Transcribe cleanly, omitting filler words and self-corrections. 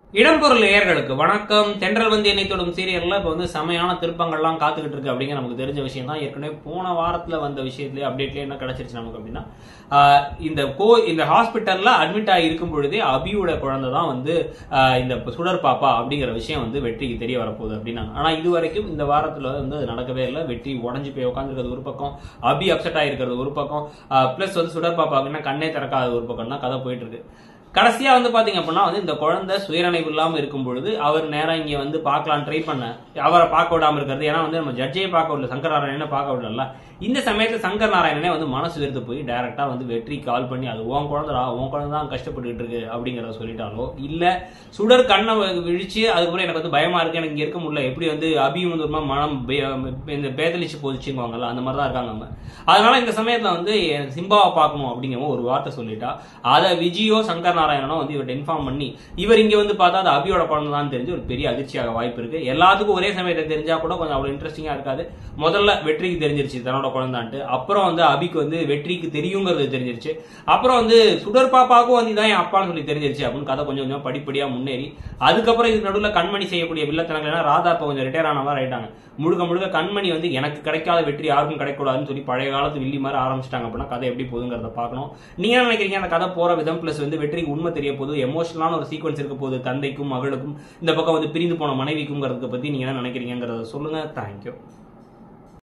இடம்பொருள் நேயர்களுக்கு வணக்கம். தென்றல் வந்து என்னை தொடும் சீரியல்ல இப்போ வந்து செமையான திருப்பங்கள்லாம் காத்துக்கிட்டு இருக்கு அப்படிங்கிற நமக்கு தெரிஞ்ச விஷயம் தான். ஏற்கனவே போன வாரத்தில் வந்த விஷயத்துலேயே அப்டேட்லேயே என்ன கிடைச்சிருச்சு நமக்கு அப்படின்னா, இந்த ஹாஸ்பிட்டலில் அட்மிட் ஆகி இருக்கும் பொழுதே அபியோட குழந்தை தான் வந்து இந்த சுடர் பாப்பா அப்படிங்கிற விஷயம் வந்து வெற்றிக்கு தெரிய வரப்போகுது அப்படின்னாங்க. ஆனால் இது வரைக்கும் இந்த வாரத்தில் வந்து அது நடக்கவே இல்லை. வெற்றி உடஞ்சி போய் உட்காந்துருக்கிறது ஒரு பக்கம், அபி அப்செட் ஆகிருக்கிறது ஒரு பக்கம், பிளஸ் வந்து சுடர் பாப்பாக்குன்னா கண்ணே திறக்காத ஒரு பக்கம் தான் கதை போயிட்டு இருக்கு. கடைசியா வந்து பாத்தீங்க அப்படின்னா வந்து இந்த குழந்தை சுயநினைவு இல்லாம இருக்கும் பொழுது அவர் நேரம் இங்க வந்து பார்க்கலாம் ட்ரை பண்ண, அவரை பார்க்க விடாம இருக்கிறது. ஏன்னா வந்து நம்ம ஜட்ஜையே பார்க்க விடல, சங்கர் நாராயணனை பார்க்க விடல. இந்த சமயத்துல சங்கர் நாராயணனே வந்து மனசு வெறுத்து போய் டைரக்டா வந்து வெற்றி கால் பண்ணி அது உன் குழந்தைடா, உன் குழந்தை தான் கஷ்டப்பட்டுக்கிட்டு இருக்கு அப்படிங்கிறத சொல்லிட்டாலோ, இல்ல சுடர் கண்ணை விழிச்சு அதுக்கப்புறம் எனக்கு வந்து பயமா இருக்கு, எனக்கு இங்க இருக்க முடியல, எப்படி வந்து அபியும் வந்து ஒரு மனம் இந்த பேதலிச்சு போச்சுங்குவாங்கல்ல, அந்த மாதிரி தான் இருக்காங்க அவங்க. அதனால இந்த சமயத்துல வந்து சிம்பாவை பார்க்கணும் அப்படிங்கிற ஒரு வார்த்தை சொல்லிட்டா அதை விஜயோ சங்கர் நாராயணனும் வந்து இவர்கிட்ட இன்ஃபார்ம் பண்ணி இவர் இங்க வந்து பார்த்தா அது அபியோட குழந்தை தான் தெரிஞ்சு ஒரு பெரிய அதிர்ச்சியாக வாய்ப்பு இருக்கு. எல்லாத்துக்கும் ஒரே சமயத்தை தெரிஞ்சா கூட கொஞ்சம் அவ்வளவு இன்ட்ரெஸ்டிங்கா இருக்காது. முதல்ல வெற்றிக்கு தெரிஞ்சிருச்சு தன்னோட குழந்தான்ட்டு, அப்புறம் வந்து அபிக்கு வந்து வெற்றிக்கு தெரியுங்கிறது தெரிஞ்சிருச்சு, அப்புறம் வந்து சுடர் பாப்பாவுக்கும் வந்து இதான் என் அப்பான்னு சொல்லி தெரிஞ்சிருச்சு அப்படின்னு கதை கொஞ்சம் கொஞ்சம் படிப்படியா முன்னேறி அதுக்கப்புறம் இதுக்கு நடுவில் கண்மணி செய்யக்கூடிய வில்லத்தனங்கள், ராதா இப்போ கொஞ்சம் ரிட்டையர் ஆன மாதிரி ஆயிட்டாங்க. முழுக்க முழுக்க கண்மணி வந்து எனக்கு கிடைக்காத வெற்றி யாருக்கும் கிடைக்கூடாதுன்னு சொல்லி பழைய காலத்து வில்லி மாதிரி ஆரம்பிச்சிட்டாங்க அப்படின்னா கதை எப்படி போகுதுங்கிறத பார்க்கணும். நீங்க என்ன நினைக்கிறீங்க? அந்த கதை போற விதம் பிளஸ் வந்து வெற்றிக்கு உண்மை தெரிய போகுது, எமோஷனலான ஒரு சீக்வன்ஸ் இருக்க போகுது, தந்தைக்கும் மகளுக்கும் இந்த பக்கம் வந்து பிரிந்து போன மனைவிக்கும்ங்கிறத பத்தி நீங்க என்ன நினைக்கிறீங்கிறத சொல்லுங்க. தேங்க்யூ.